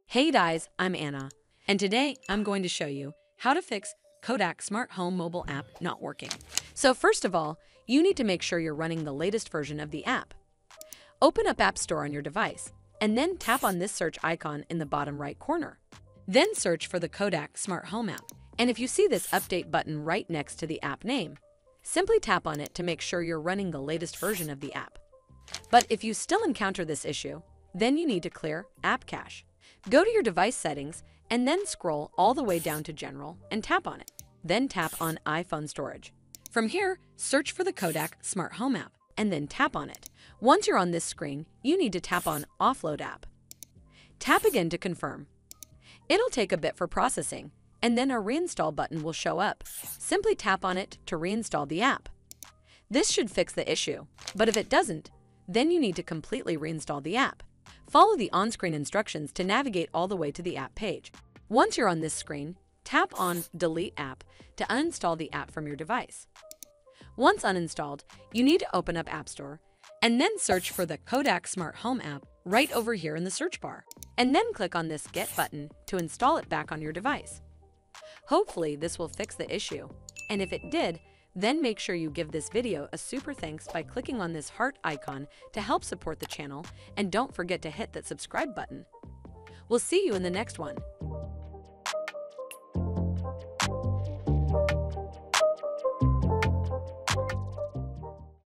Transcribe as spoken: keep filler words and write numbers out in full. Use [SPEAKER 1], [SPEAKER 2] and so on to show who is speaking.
[SPEAKER 1] Hey guys, I'm Anna, and today I'm going to show you how to fix Kodak Smart Home mobile app not working. So first of all, you need to make sure you're running the latest version of the app. Open up App Store on your device, and then tap on this search icon in the bottom right corner. Then search for the Kodak Smart Home app, and if you see this update button right next to the app name, simply tap on it to make sure you're running the latest version of the app. But if you still encounter this issue, then you need to clear App Cache. Go to your device settings and then scroll all the way down to General and tap on it. Then tap on iPhone Storage. From here, search for the Kodak Smart Home app and then tap on it. Once you're on this screen, you need to tap on Offload App. Tap again to confirm. It'll take a bit for processing, and then a Reinstall button will show up. Simply tap on it to reinstall the app. This should fix the issue, but if it doesn't, then you need to completely reinstall the app. Follow the on-screen instructions to navigate all the way to the app page. Once you're on this screen, tap on Delete App to uninstall the app from your device. Once uninstalled, you need to open up App Store and then search for the Kodak Smart Home app right over here in the search bar, and then click on this Get button to install it back on your device. Hopefully this will fix the issue, and if it did, then make sure you give this video a super thanks by clicking on this heart icon to help support the channel, and don't forget to hit that subscribe button. We'll see you in the next one.